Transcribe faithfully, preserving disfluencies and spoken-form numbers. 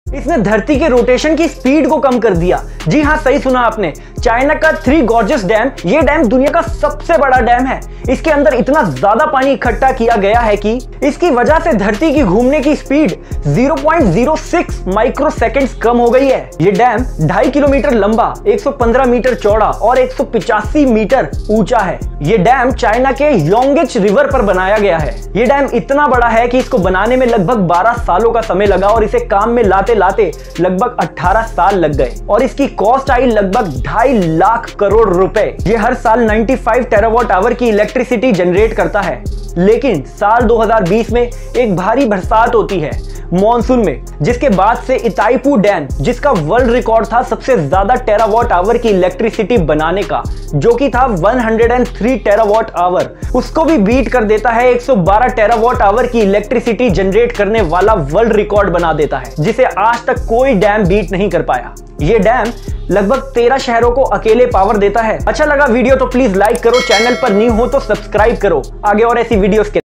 इसने धरती के रोटेशन की स्पीड को कम कर दिया। जी हाँ, सही सुना आपने। चाइना का थ्री गॉर्जियस डैम, ये डैम दुनिया का सबसे बड़ा डैम है। इसके अंदर इतना ज्यादा पानी इकट्ठा किया गया है कि इसकी वजह से धरती की घूमने की speed zero point zero six microseconds कम हो गई है। ये डैम ढाई किलोमीटर लंबा, एक सौ पंद्रह मीटर चौड़ा और एक सौ पिचासी मीटर ऊंचा है। ये डैम चाइना के योंगेच रिवर पर बनाया गया है। ये डैम इतना बड़ा है कि इसको बनाने में लगभग बारह सालों का समय लगा और इसे काम में लाते लाते लगभग अठारह साल लग गए और इसकी कॉस्ट आई लगभग ढाई लाख करोड़ रुपए। ये हर साल पचानवे टेरावाट आवर की इलेक्ट्रिसिटी जनरेट करता है। लेकिन साल दो हज़ार बीस में एक भारी बरसात होती है मॉनसून में, जिसके बाद से इताईपू डैम, जिसका वर्ल्ड रिकॉर्ड था सबसे ज्यादा टेरावाट आवर की इलेक्ट्रिसिटी बनाने का, जो कि था एक सौ तीन टेरावाट आवर, उसको भी बीट कर देता है। एक सौ बारह टेरावाट आवर की इलेक्ट्रिसिटी जनरेट करने वाला वर्ल्ड रिकॉर्ड बना देता है, जिसे आज तक कोई डैम बीट नहीं कर पाया। ये डैम लगभग तेरह शहरों को अकेले पावर देता है। अच्छा लगा वीडियो तो प्लीज लाइक करो, चैनल पर न्यू हो तो सब्सक्राइब करो आगे और ऐसी वीडियोस के